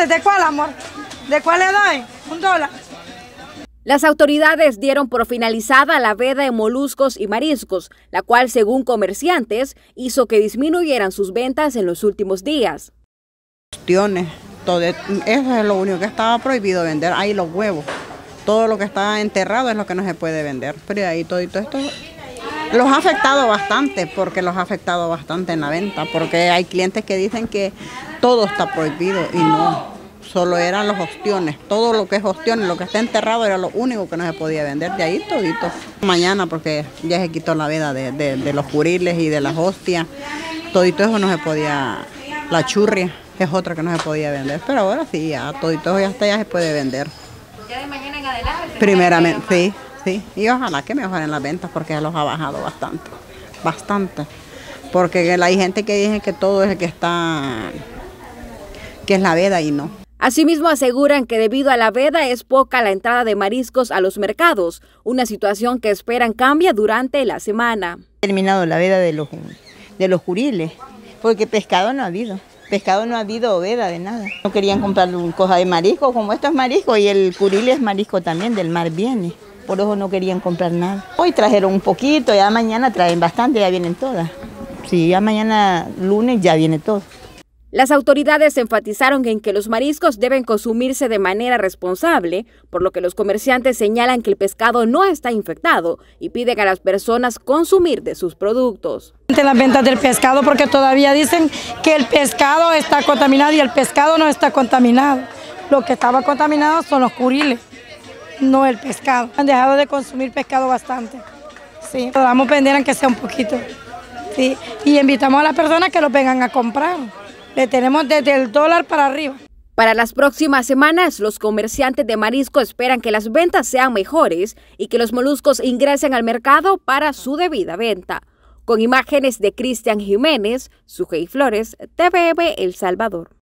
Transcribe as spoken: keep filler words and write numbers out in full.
dólares, ¿de cuál, amor? ¿De cuál le doy? Un dólar. Las autoridades dieron por finalizada la veda de moluscos y mariscos, la cual, según comerciantes, hizo que disminuyeran sus ventas en los últimos días. Ostiones, todo, eso es lo único que estaba prohibido vender, ahí los huevos. Todo lo que está enterrado es lo que no se puede vender, pero ahí todo, todo esto los ha afectado bastante, porque los ha afectado bastante en la venta, porque hay clientes que dicen que todo está prohibido y no. Solo eran los ostiones, todo lo que es ostiones, lo que está enterrado era lo único que no se podía vender, de ahí todito. Mañana, porque ya se quitó la veda de, de, de los curiles y de las hostias, todito eso no se podía, la churria es otra que no se podía vender, pero ahora sí, ya todito ya hasta ya se puede vender. ¿Ya de mañana en adelante? Primeramente, sí, sí, y ojalá que mejoren las ventas porque ya los ha bajado bastante, bastante, porque hay gente que dice que todo es el que está, que es la veda y no. Asimismo, aseguran que debido a la veda es poca la entrada de mariscos a los mercados, una situación que esperan cambie durante la semana. Terminado la veda de los, de los curiles, porque pescado no ha habido, pescado no ha habido veda de nada. No querían comprar un cosa de marisco, como esto es marisco y el curile es marisco también, del mar viene, por eso no querían comprar nada. Hoy trajeron un poquito, ya mañana traen bastante, ya vienen todas. Sí, ya mañana lunes ya viene todo. Las autoridades enfatizaron en que los mariscos deben consumirse de manera responsable, por lo que los comerciantes señalan que el pescado no está infectado y piden a las personas consumir de sus productos. Las ventas del pescado, porque todavía dicen que el pescado está contaminado y el pescado no está contaminado. Lo que estaba contaminado son los curiles, no el pescado. Han dejado de consumir pescado bastante. Sí, podamos vender aunque sea un poquito. Sí, y invitamos a las personas que lo vengan a comprar. Le tenemos desde el dólar para arriba. Para las próximas semanas, los comerciantes de marisco esperan que las ventas sean mejores y que los moluscos ingresen al mercado para su debida venta. Con imágenes de Cristian Jiménez, Sujei Flores, T V B El Salvador.